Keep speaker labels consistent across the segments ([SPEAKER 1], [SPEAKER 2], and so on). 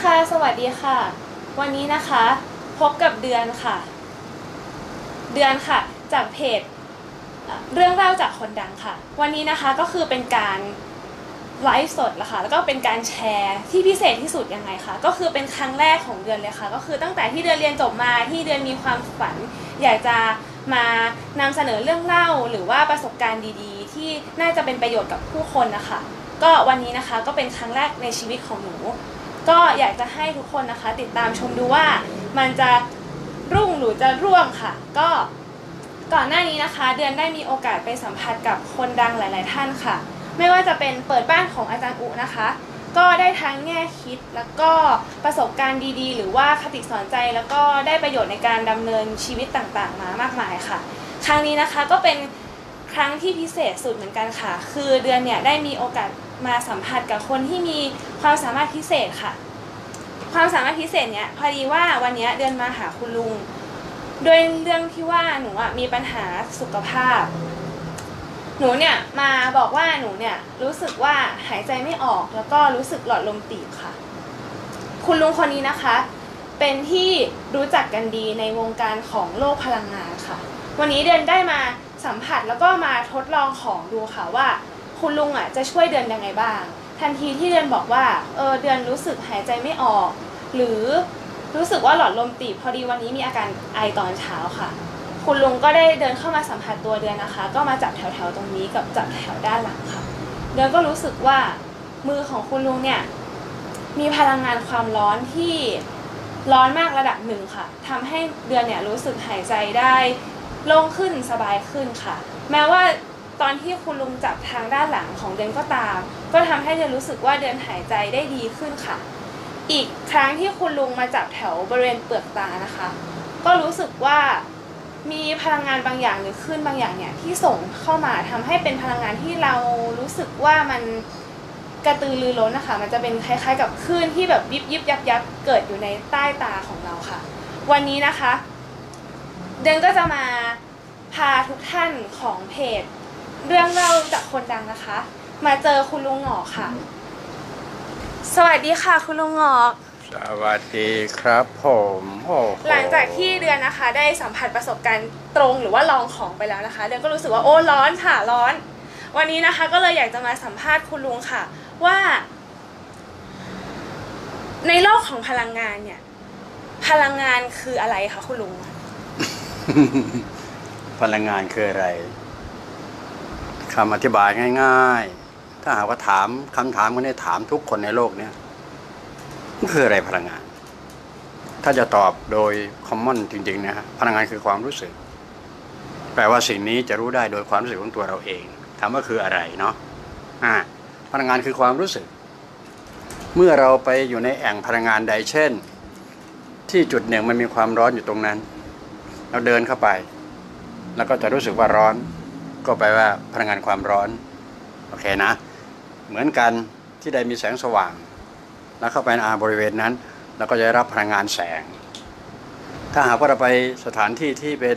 [SPEAKER 1] ค่ะสวัสดีค่ะวันนี้นะคะพบกับเดือนค่ะเดือนค่ะจากเพจเรื่องเล่าจากคนดังค่ะวันนี้นะคะก็คือเป็นการไลฟ์สดละค่ะแล้วก็เป็นการแชร์ที่พิเศษที่สุดยังไงคะก็คือเป็นครั้งแรกของเดือนเลยค่ะก็คือตั้งแต่ที่เดือนเรียนจบมาที่เดือนมีความฝันอยากจะมานำเสนอเรื่องเล่าหรือว่าประสบการณ์ดีๆที่น่าจะเป็นประโยชน์กับผู้คนนะคะก็วันนี้นะคะก็เป็นครั้งแรกในชีวิตของหนูก็อยากจะให้ทุกคนนะคะติดตามชมดูว่ามันจะรุ่งหรือจะร่วงค่ะก็ก่อนหน้านี้นะคะเดือนได้มีโอกาสไปสัมผัสกับคนดังหลายๆท่านค่ะไม่ว่าจะเป็นเปิดบ้านของอาจารย์อุนะคะก็ได้ทั้งแง่คิดแล้วก็ประสบการณ์ดีๆหรือว่าคติสอนใจแล้วก็ได้ประโยชน์ในการดำเนินชีวิตต่างๆมามากมายค่ะครั้งนี้นะคะก็เป็นครั้งที่พิเศษสุดเหมือนกันค่ะคือเดือนเนี่ยได้มีโอกาสมาสัมผัสกับคนที่มีความสามารถพิเศษค่ะความสามารถพิเศษเนี่ยพอดีว่าวันนี้เดือนมาหาคุณลุงโดยเรื่องที่ว่าหนูมีปัญหาสุขภาพหนูเนี่ยมาบอกว่าหนูเนี่ยรู้สึกว่าหายใจไม่ออกแล้วก็รู้สึกหลอดลมตีบค่ะคุณลุงคนนี้นะคะเป็นที่รู้จักกันดีในวงการของโลกพลังงานค่ะวันนี้เดือนได้มาสัมผัสแล้วก็มาทดลองของดูค่ะว่าคุณลุงจะช่วยเดือนยังไงบ้างทันทีที่เดือนบอกว่าเดือนรู้สึกหายใจไม่ออกหรือรู้สึกว่าหลอดลมตีบพอดีวันนี้มีอาการไอตอนเช้าค่ะคุณลุงก็ได้เดินเข้ามาสัมผัสตัวเดือนนะคะก็มาจับแถวๆตรงนี้กับจับแถวด้านหลังค่ะเดือนก็รู้สึกว่ามือของคุณลุงเนี่ยมีพลังงานความร้อนที่ร้อนมากระดับหนึ่งค่ะทำให้เดือนเนี่ยรู้สึกหายใจได้โล่งขึ้นสบายขึ้นค่ะแม้ว่าตอนที่คุณลุงจับทางด้านหลังของเดือนก็ตามก็ทำให้เดือนรู้สึกว่าเดือนหายใจได้ดีขึ้นค่ะอีกครั้งที่คุณลุงมาจับแถวบริเวณเปลือกตานะคะก็รู้สึกว่ามีพลังงานบางอย่างหรือคลื่นบางอย่างเนี่ยที่ส่งเข้ามาทำให้เป็นพลังงานที่เรารู้สึกว่ามันกระตือรือร้นนะคะมันจะเป็นคล้ายๆกับคลื่นที่แบบยิบยิบยับยับเกิดอยู่ในใต้ตาของเราค่ะวันนี้นะคะเดือนก็จะมาพาทุกท่านของเพจเรื่องเล่าจากคนดังนะคะมาเจอคุณลุงหงอกค่ะสวัสดีค่ะคุณลุงหงอก
[SPEAKER 2] สวัสดีครับผม
[SPEAKER 1] หลังจากที่เดือนนะคะได้สัมผัสประสบการณ์ตรงหรือว่าลองของไปแล้วนะคะเดือนก็รู้สึกว่าโอ้ร้อนค่ะร้อนวันนี้นะคะก็เลยอยากจะมาสัมภาษณ์คุณลุงค่ะว่าในโลกของพลังงานเนี่ยพลังงานคืออะไรคะคุณลุง
[SPEAKER 2] พลังงานคืออะไรคำอธิบายง่ายๆถ้าหากว่าถามคำถามคนนี้ถามทุกคนในโลกเนี้ยมันคืออะไรพลังงานถ้าจะตอบโดยคอมมอนจริงๆนะฮะพลังงานคือความรู้สึกแปลว่าสิ่งนี้จะรู้ได้โดยความรู้สึกของตัวเราเองถามว่าคืออะไรเนาะพลังงานคือความรู้สึกเมื่อเราไปอยู่ในแอ่งพลังงานใดเช่นที่จุดหนึ่งมันมีความร้อนอยู่ตรงนั้นเราเดินเข้าไปแล้วก็จะรู้สึกว่าร้อนก็แปลว่าพลังงานความร้อนโอเคนะเหมือนกันที่ใดมีแสงสว่างแล้วเข้าไปในบริเวณนั้นเราก็จะได้รับพลังงานแสงถ้าหากว่าเราไปสถานที่ที่เป็น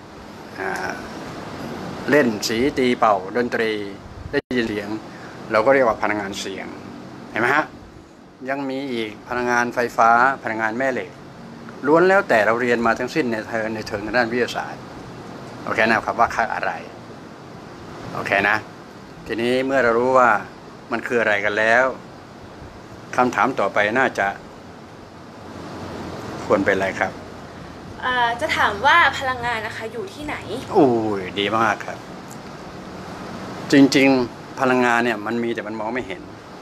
[SPEAKER 2] เล่นสีตีเป่าดนตรีได้ยินเสียงเราก็เรียกว่าพลังงานเสียงเห็นไหมฮะยังมีอีกพลังงานไฟฟ้าพลังงานแม่เหล็กล้วนแล้วแต่เราเรียนมาทั้งสิ้นในเชิงด้านวิทยาศาสตร์โอเคนะครับว่าค่าอะไรโอเคนะทีนี้เมื่อเรารู้ว่ามันคืออะไรกันแล้วคำถามต่อไปน่าจะควรเป็นอะไรครับ
[SPEAKER 1] จะถามว่าพลังงานนะคะอยู่ที่ไหน
[SPEAKER 2] อู้ยดีมากครับจริงๆพลังงานเนี่ยมันมีแต่มันมองไม่เห็น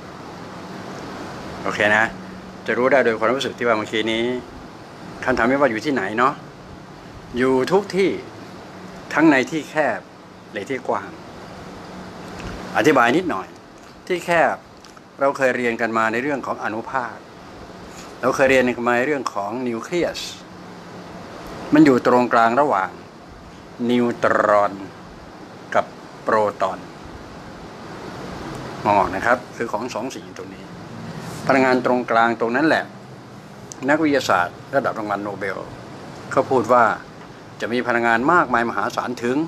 [SPEAKER 2] โอเคนะจะรู้ได้โดยความรู้สึกที่ว่าเมื่อกี้นี้คำถามไม่ว่าอยู่ที่ไหนเนาะอยู่ทุกที่ทั้งในที่แคบและที่กว้างอธิบายนิดหน่อยที่แคบเราเคยเรียนกันมาในเรื่องของอนุภาคเราเคยเรียนกันมาในเรื่องของนิวเคลียสมันอยู่ตรงกลางระหว่างนิวตรอนกับโปรตอนมองออกนะครับคือของสองสิ่งตรงนี้พลังงานตรงกลางตรงนั้นแหละนักวิทยาศาสตร์ระดับรางวัลโนเบลเขาพูดว่าจะมีพลังงานมากมายมหาศาลถึง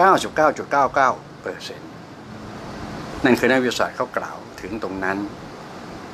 [SPEAKER 2] 99.99% นั่นคือนักวิทยาศาสตร์เขากล่าวถึงตรงนั้น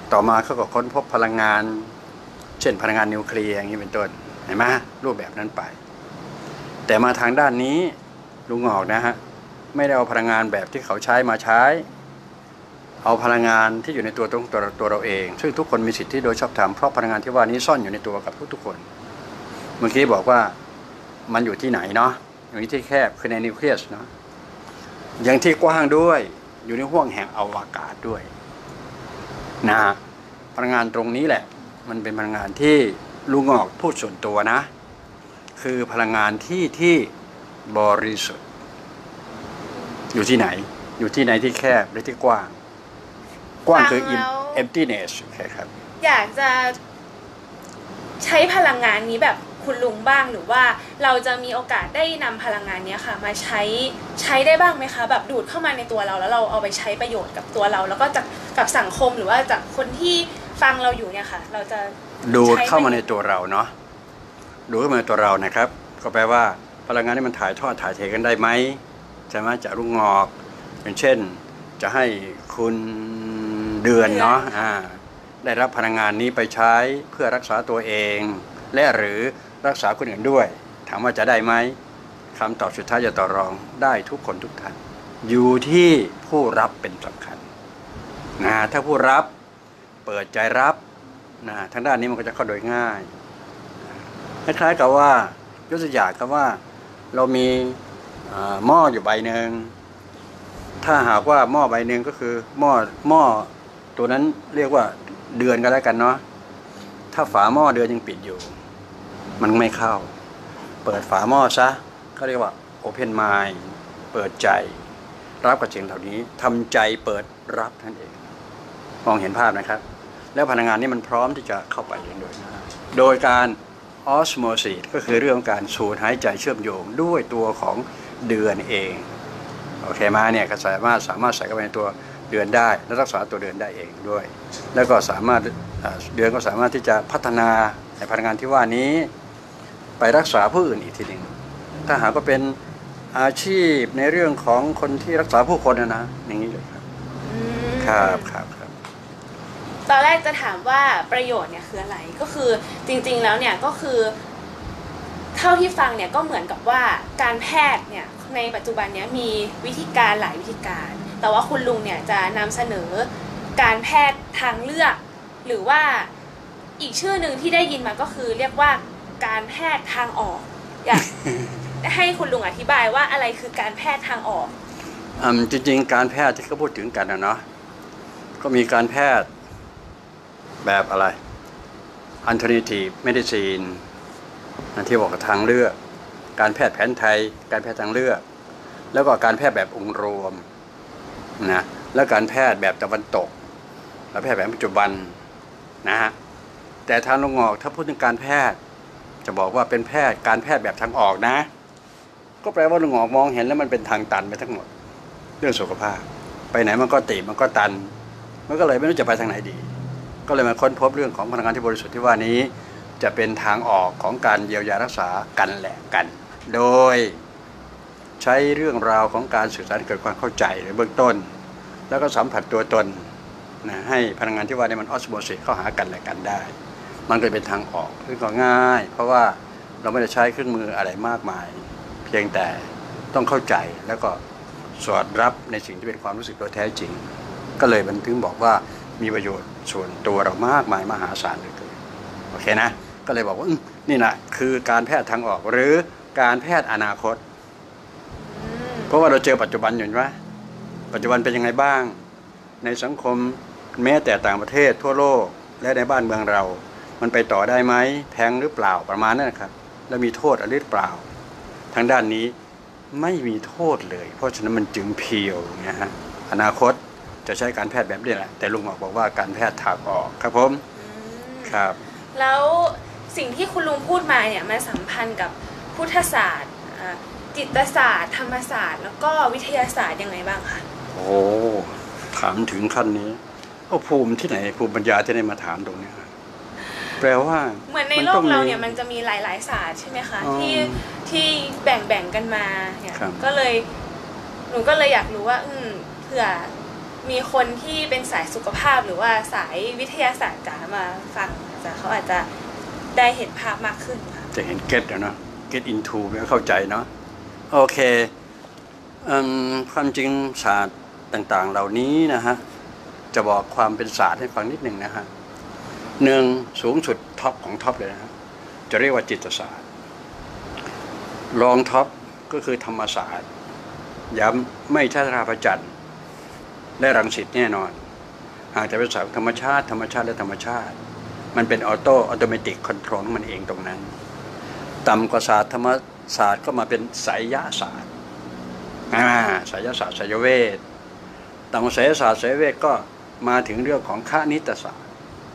[SPEAKER 2] ต่อมาเขาก็ค้นพบพลังงาน เช่นพลังงานนิวเคลียร์อย่างนี้เป็นต้นเห็นไหมรูปแบบนั้นไปแต่มาทางด้านนี้ลุงออกนะฮะไม่ได้เอาพลังงานแบบที่เขาใช้มาใช้เอาพลังงานที่อยู่ในตัวเราเองซึ่งทุกคนมีสิทธิโดยชอบธรรมเพราะพลังงานที่ว่านี้ซ่อนอยู่ในตัวกับทุกคนเมื่อกี้บอกว่ามันอยู่ที่ไหนเนาะอยู่ที่แคบคือในนิวเคลียสเนาะอย่างที่กว้างด้วยอยู่ในห้วงแห่งอวกาศด้วยนะฮะพลังงานตรงนี้แหละมันเป็นพลังงานที่ลุงออกพูดส่วนตัวนะคือพลังงานที่บริสุทธิ์อยู่ที่ไหนอยู่ที่ไหนที่แคบหรือที่กว้างกว้างคือ emptiness ใช่ครับ
[SPEAKER 1] อยากจะใช้พลังงานนี้แบบคุณลุงบ้างหรือว่าเราจะมีโอกาสได้นำพลังงานนี้ค่ะมาใช้ได้บ้างไหมคะแบบดูดเข้ามาในตัวเราแล้วเราเอาไปใช้ประโยชน์กับตัวเราแล้วก็กับสังคมหรือว่าจากคนที่ฟังเราอยู่เนี่ยค่ะเราจะ
[SPEAKER 2] ดูดเข้ามาในตัวเราเนาะดูดเข้ามาในตัวเรานะครับก็แปลว่าพลังงานนี้มันถ่ายทอดถ่ายเทกันได้ไหมใช่ไหมจากลุงงอกอย่างเช่นจะให้คุณเดือนเนาะได้รับพลังงานนี้ไปใช้เพื่อรักษาตัวเองและหรือรักษาคนอื่นด้วยถามว่าจะได้ไหมคำตอบสุดท้ายจะต่อรองได้ทุกคนทุกท่านอยู่ที่ผู้รับเป็นสำคัญนะถ้าผู้รับเปิดใจรับนะทางด้านนี้มันก็จะเข้าโดยง่ายคล้ายๆกับว่ายกตัวอย่างกับว่าเรามีหม้ออยู่ใบหนึ่งถ้าหากว่าหม้อใบหนึ่งก็คือหม้อตัวนั้นเรียกว่าเดือนก็แล้วกันเนาะถ้าฝาหม้อเดือนยังปิดอยู่มันไม่เข้าเปิดฝาหม้อซะเขาเรียกว่า open mind เปิดใจรับกับสิ่งเหล่านี้ทำใจเปิดรับนั่นเองมองเห็นภาพนะครับแล้วพลังงานนี้มันพร้อมที่จะเข้าไปเองโดยการออสโมซิสก็คือเรื่องการสูดหายใจเชื่อมโยงด้วยตัวของเดือนเองโอเคมาเนี่ยก็สามารถใส่เข้าไปในตัวเดือนได้และรักษาตัวเดือนได้เองด้วยแล้วก็สามารถเดือนก็สามารถที่จะพัฒนาในพลังงานที่ว่านี้ไปรักษาผู้อื่นอีกทีหนึ่งถ้าหากว่าเป็นอาชีพในเรื่องของคนที่รักษาผู้คนนะอย่างนี้เลยครับ
[SPEAKER 1] ตอนแรกจะถามว่าประโยชน์เนี่ยคืออะไรก็คือจริงๆแล้วเนี่ยก็คือเท่าที่ฟังเนี่ยก็เหมือนกับว่าการแพทย์เนี่ยในปัจจุบันเนี้ยมีวิธีการหลายวิธีการแต่ว่าคุณลุงเนี่ยจะนำเสนอการแพทย์ทางเลือกหรือว่าอีกชื่อหนึ่งที่ได้ยินมาก็คือเรียกว่าการแพทย์ทางออกอยากให้คุณลุงอธิบายว่าอะไรคือการแพทย์ทางออก
[SPEAKER 2] จริงๆการแพทย์ที่เขาพูดถึงกันนะเนาะก็มีการแพทย์แบบอะไร alternative medicine ที่บอกทางเลือกการแพทย์แผนไทยการแพทย์ทางเลือกแล้วก็การแพทย์แบบองค์รวมนะแล้วการแพทย์แบบตะวันตกและแพทย์แบบปัจจุบันนะฮะแต่ทางลุงออกถ้าพูดถึงการแพทย์จะบอกว่าเป็นการแพทย์แบบทางออกนะก็แปลว่าลุงออกมองเห็นแล้วมันเป็นทางตันไปทั้งหมดเรื่องสุขภาพไปไหนมันก็ตีบมันก็ตันมันก็เลยไม่รู้จะไปทางไหนดีก็เลยมาค้นพบเรื่องของพลังงานที่บริสุทธิ์ที่ว่านี้จะเป็นทางออกของการเยียวยารักษากันแหละกันโดยใช้เรื่องราวของการสื่อสารเกิดความเข้าใจในเบื้องต้นแล้วก็สัมผัสตัวตนนะให้พลังงานที่ว่านี้มันออสโมซิสเข้าหากันและกันได้มันก็เป็นทางออกซึ่งก็ง่ายเพราะว่าเราไม่ได้ใช้เครื่องมืออะไรมากมายเพียงแต่ต้องเข้าใจแล้วก็สอดรับในสิ่งที่เป็นความรู้สึกโดยแท้จริงก็เลยมันถึงบอกว่ามีประโยชน์ส่วนตัวเรามากมายมหาศาลเลยโอเคนะก็เลยบอกว่านี่แหละคือการแพทย์ทางออกหรือการแพทย์อนาคตเพราะว่าเราเจอปัจจุบันอยู่ไหมปัจจุบันเป็นยังไงบ้างในสังคมแม้แต่ต่างประเทศทั่วโลกและในบ้านเมืองเรามันไปต่อได้ไหมแพงหรือเปล่าประมาณนั้นนะครับแล้วมีโทษอะไรหรือเปล่าทางด้านนี้ไม่มีโทษเลยเพราะฉะนั้นมันจึงเพียวนะฮะอนาคตจะใช้การแพทย์แบบนี้แหละแต่ลุงบอกว่าการแพทย์ทางออกครับผมครับ
[SPEAKER 1] แล้วสิ่งที่คุณลุงพูดมาเนี่ยมันสัมพันธ์กับพุทธศาสตร์จิตศาสตร์ธรรมศาสตร์แล้วก็วิทยาศาสตร์ยังไงบ้างคะ
[SPEAKER 2] โอ้ถามถึงขั้นนี้ก็ภูมิที่ไหนภูมิปัญญาที่ไหนมาถามตรงนี้แปลว่า
[SPEAKER 1] เหมือนในโลกเราเนี่ยมันจะมีหลายๆศาสตร์ใช่ไหมคะที่แบ่งกันมาเนี่ยก็เลยหนูก็เลยอยากรู้ว่าเผื่อมีคนที่เป็นสายสุขภาพหรือว่าสายวิทยาศาสตร์จ๋ามาฟังจ๋าเขาอาจจะได้เห็นภาพมากขึ้นค่ะ
[SPEAKER 2] จะเห็นเก็ตเนาะเก็ตอินทูเข้าใจเนาะโอเคความจริงศาสตร์ต่างๆเหล่านี้นะฮะจะบอกความเป็นศาสตร์ให้ฟังนิดหนึ่งนะฮะหนึ่งสูงสุดท็อปของท็อปเลยนะฮะจะเรียกว่าจิตศาสตร์รองท็อปก็คือธรรมศาสตร์ย้ำไม่ใช่ราพจันทร์และรังสิตแน่นอนหากจะเป็นศาสตร์ธรรมชาติและธรรมชาติมันเป็นออโตเมติกคอนโทรลของมันเองตรงนั้นต่ำกว่าศาสตร์ธรรมศาสตร์ก็มาเป็นไสยศาสตร์ไสยศาสตร์ไสยเวทต่ำกว่าไสยศาสตร์ไสยเวทก็มาถึงเรื่องของคณิตศาสตร์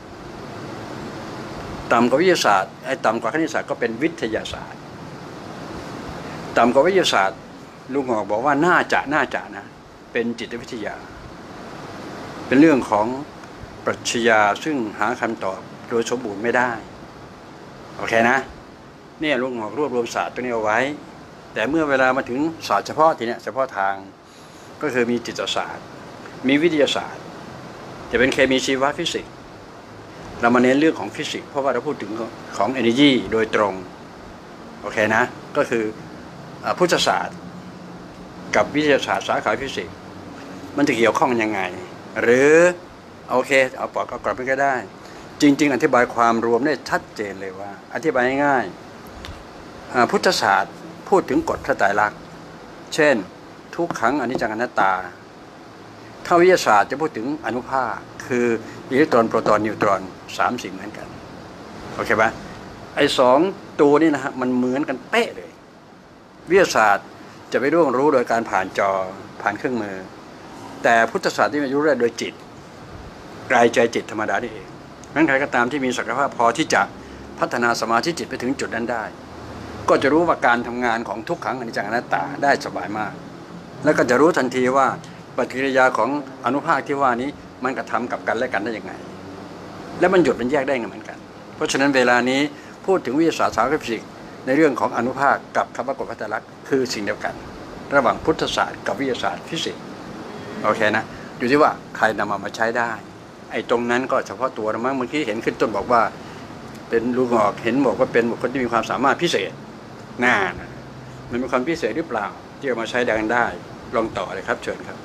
[SPEAKER 2] ต่ำกว่าวิทยาศาสตร์ต่ำกว่าคณิตศาสตร์ก็เป็นวิทยาศาสตร์ต่ำกว่าวิทยาศาสตร์ลุงหอกบอกว่าน่าจะนะเป็นจิตวิทยาเป็นเรื่องของปรัชญาซึ่งหาคำตอบโดยสมบูรณ์ไม่ได้โอเคนะเนี่ยลุงหอกรวบรวมศาสตร์ตัวนี้เอาไว้แต่เมื่อเวลามาถึงศาสตร์เฉพาะทีเนี้ยเฉพาะทางก็คือมีจิตศาสตร์มีวิทยาศาสตร์จะเป็นเคมีชีวฟิสิกส์เรามาเน้นเรื่องของฟิสิกส์เพราะว่าเราพูดถึงของ energy โดยตรงโอเคนะก็คือพุทธศาสตร์กับวิทยาศาสตร์สาขาฟิสิกส์มันจะเกี่ยวข้องยังไงหรือโอเคเอาปอกเอากลับไปก็ได้จริงๆอธิบายความรวมได้ชัดเจนเลยว่าอธิบายง่ายๆพุทธศาสตร์พูดถึงกฎพระไตรลักษณ์เช่นทุกขังอนิจจังอนัตตาถ้าวิทยาศาสตร์จะพูดถึงอนุภาคคืออิเล็กตรอนโปรตอนนิวตรอน3สิ่งเหมือนกันโอเคไหมไอ้2ตัวนี้นะฮะมันเหมือนกันเป๊ะเลยวิทยาศาสตร์จะไปร่วงรู้โดยการผ่านจอผ่านเครื่องมือแต่พุทธศาสตร์ที่มันรู้ได้โดยจิตกายใจจิตธรรมดานี่เองนั้นใครก็ตามที่มีศักยภาพพอที่จะพัฒนาสมาธิจิตไปถึงจุดนั้นได้ก็จะรู้ว่าการทำงานของทุกขังอนิจจังอนัตตาได้สบายมากแล้วก็จะรู้ทันทีว่าปฏิกิริยาของอนุภาคที่ว่านี้มันกระทำกับกันและกันได้ยังไงและมันหยุดมันแยกได้เหมือนกันเพราะฉะนั้นเวลานี้พูดถึงวิทยาศาสตร์สาขาฟิสิกส์ในเรื่องของอนุภาคกับคำว่ากฎพระไตรลักษณ์คือสิ่งเดียวกันระหว่างพุทธศาสตร์กับวิทยาศาสตร์ฟิสิกส์โอเคนะอยู่ที่ว่าใครนำมาใช้ได้ไอ้ตรงนั้นก็เฉพาะตัวนะมั้งเมื่อกี้เห็นขึ้นต้นบอกว่าเป็นลุงหอกเห็นบอกว่าเป็นบุคคลที่มีความสามารถพิเศษน่ามันเป็นความพิเศษหรือเปล่าที่เอามาใช้ดังได้ลองต่อเลยครับเชิญครับ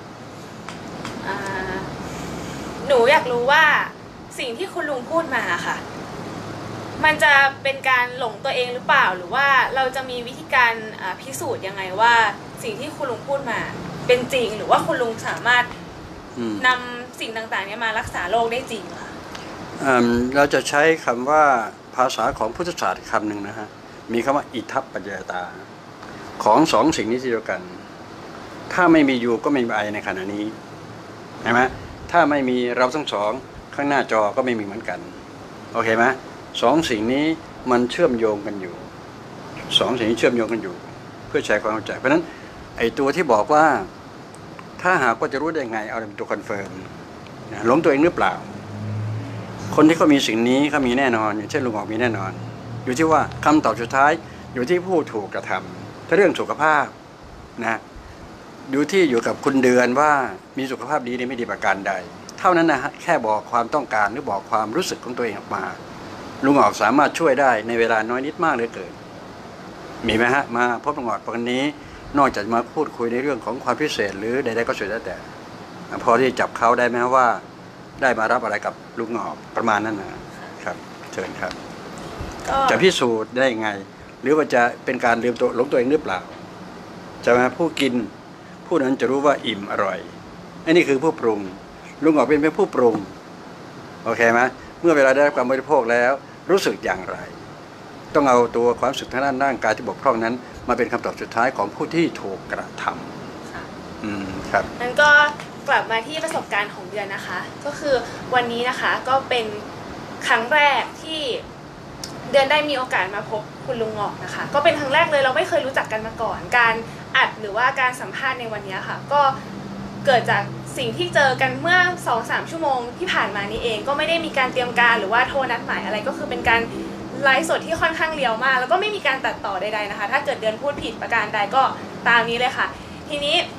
[SPEAKER 1] หนูอยากรู้ว่าสิ่งที่คุณลุงพูดมาค่ะมันจะเป็นการหลงตัวเองหรือเปล่าหรือว่าเราจะมีวิธีการพิสูจน์ยังไงว่าสิ่งที่คุณลุงพูดมาเป็นจริงหรือว่าคุณลุงสามารถนำสิ่งต่างๆนี้มารักษาโรคได้จริงค่ะ
[SPEAKER 2] เราจะใช้คำว่าภาษาของพุทธศาสตร์คำหนึ่งนะฮะมีคำว่าอิทัปปัจจยตาของสองสิ่งนี้เดียวกันถ้าไม่มีอยู่ก็ไม่มีไอในขณะนี้เห็นไหมถ้าไม่มีเราทั้งสองข้างหน้าจอก็ไม่มีเหมือนกันโอเคไหมสองสิ่งนี้มันเชื่อมโยงกันอยู่สองสิ่งนี้เชื่อมโยงกันอยู่เพื่อแชร์ความเข้าใจเพราะฉะนั้นไอตัวที่บอกว่าถ้าหากว่าจะรู้ได้ไงเอาเป็นตัวคอนเฟิร์มหลงตัวเองหรือเปล่าคนที่เขามีสิ่งนี้เขามีแน่นอนอย่างเช่นลุงหอกมีแน่นอนอยู่ที่ว่าคำตอบสุดท้ายอยู่ที่ผู้ถูกกระทำถ้าเรื่องสุขภาพนะอยู่กับคุณเดือนว่ามีสุขภาพดีไม่ดีประการใดเท่านั้นนะฮะแค่บอกความต้องการหรือบอกความรู้สึกของตัวเองออกมาลุงหอกสามารถช่วยได้ในเวลาน้อยนิดมากเหลือเกินมีไหมฮะมาพบลุงหอกวันนี้นอกจากมาพูดคุยในเรื่องของความพิเศษหรือใดๆก็สุดแล้วแต่พอที่จับเขาได้ไหมว่าได้มารับอะไรกับลุงหอกประมาณนั้นนะครับเชิญครับจะพิสูจน์ได้ไงหรือว่าจะเป็นการลืมตัวหลงตัวเองหรือเปล่าจะมาผู้กินผู้นั้นจะรู้ว่าอิ่มอร่อยอันนี้คือผู้ปรุงลุงหอกเป็นผู้ปรุงโอเคไหมเมื่อเวลาได้รับการบริโภคแล้วรู้สึกอย่างไรต้องเอาตัวความรู้สึกทางด้านร่างกายที่บกพร่องนั้นมาเป็นคำตอบสุดท้ายของผู้ที่ถูกกระทำครับ
[SPEAKER 1] นั้นก็กลับมาที่ประสบการณ์ของเดือนนะคะก็คือวันนี้นะคะก็เป็นครั้งแรกที่เดือนได้มีโอกาสมาพบคุณลุงหอกนะคะก็เป็นครั้งแรกเลยเราไม่เคยรู้จักกันมาก่อนการอัดหรือว่าการสัมภาษณ์ในวันนี้ค่ะก็เกิดจากสิ่งที่เจอกันเมื่อ 2-3 ชั่วโมงที่ผ่านมานี้เองก็ไม่ได้มีการเตรียมการหรือว่าโทรนัดหมายอะไรก็คือเป็นการไลฟ์สดที่ค่อนข้างเรียวมากแล้วก็ไม่มีการตัดต่อใดๆนะคะถ้าเกิดเดือนพูดผิดประการใดก็ตามนี้เลยค่ะทีนี้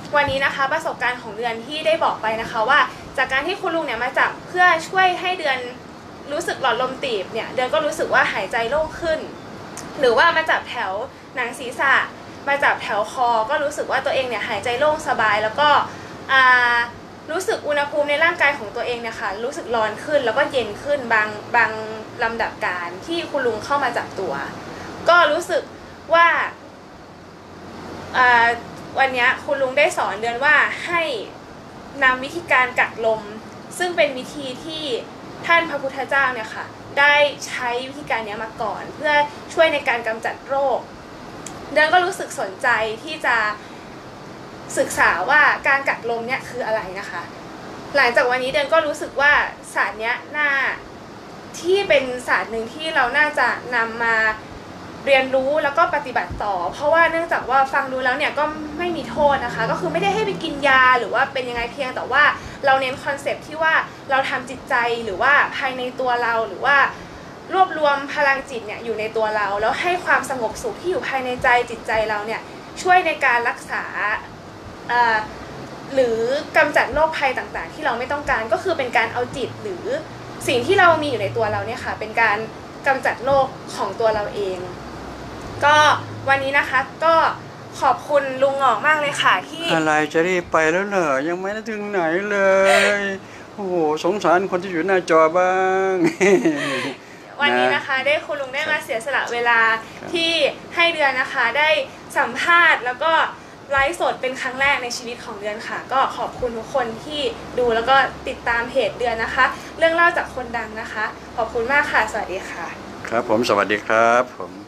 [SPEAKER 1] วันนี้นะคะประสบการณ์ของเดือนที่ได้บอกไปนะคะว่าจากการที่คุณลุงเนี่ยมาจับเพื่อช่วยให้เดือนรู้สึกหลอดลมตีบเนี่ยเดือนก็รู้สึกว่าหายใจโล่งขึ้นหรือว่ามาจับแถวหนังศีรษะมาจับแถวคอก็รู้สึกว่าตัวเองเนี่ยหายใจโล่งสบายแล้วก็รู้สึกอุณหภูมิในร่างกายของตัวเองเนี่ยค่ะรู้สึกร้อนขึ้นแล้วก็เย็นขึ้นบางลำดับการที่คุณลุงเข้ามาจับตัวก็รู้สึกว่าวันนี้คุณลุงได้สอนเดือนว่าให้นำวิธีการกักลมซึ่งเป็นวิธีที่ท่านพระพุทธเจ้าเนี่ยค่ะได้ใช้วิธีการนี้มาก่อนเพื่อช่วยในการกำจัดโรคเดือนก็รู้สึกสนใจที่จะศึกษาว่าการกักลมเนี่ยคืออะไรนะคะหลังจากวันนี้เดือนก็รู้สึกว่าศาสตร์เนี้ยน่าที่เป็นศาสตร์หนึ่งที่เราน่าจะนำมาเรียนรู้แล้วก็ปฏิบัติต่อเพราะว่าเนื่องจากว่าฟังดูแล้วเนี่ยก็ไม่มีโทษนะคะก็คือไม่ได้ให้ไปกินยาหรือว่าเป็นยังไงเพียงแต่ว่าเราเน้นคอนเซปต์ที่ว่าเราทำจิตใจหรือว่าภายในตัวเราหรือว่ารวบรวมพลังจิตเนี่ยอยู่ในตัวเราแล้วให้ความสงบสุขที่อยู่ภายในใจจิตใจเราเนี่ยช่วยในการรักษาหรือกำจัดโรคภัยต่างๆที่เราไม่ต้องการก็คือเป็นการเอาจิตหรือสิ่งที่เรามีอยู่ในตัวเราเนี่ยค่ะเป็นการกำจัดโรคของตัวเราเองก็วันนี้นะคะก็ขอบคุณลุงหงอกมากเลยค่ะที่
[SPEAKER 2] อะไรจะรีบไปแล้วเหรอยังไม่ได้ถึงไหนเลยโอ้โหสงสารคนที่อยู่หน้าจอบ้าง
[SPEAKER 1] วันนี้นะคะได้คุณลุงได้มาเสียสละเวลาที่ให้เดือนนะคะได้สัมภาษณ์แล้วก็ไลฟ์สดเป็นครั้งแรกในชีวิตของเดือนค่ะก็ขอบคุณทุกคนที่ดูแล้วก็ติดตามเพจเดือนนะคะเรื่องเล่าจากคนดังนะคะขอบคุณมากค่ะสวัสดีค่ะ
[SPEAKER 2] ครับผมสวัสดีครับผม